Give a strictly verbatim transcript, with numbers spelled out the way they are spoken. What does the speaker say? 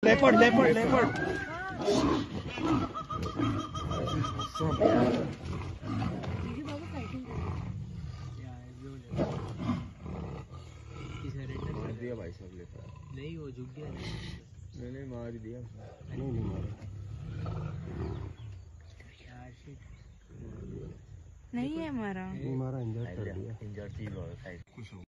Leopard leopard leopard मार दिया भाई साहब लेपर्ड। नहीं वो झुक गया। मैंने मार दिया। नहीं नहीं मारा नहीं है मारा नहीं मारा इंजर्ड कर दिया। इंजर्ड चीज और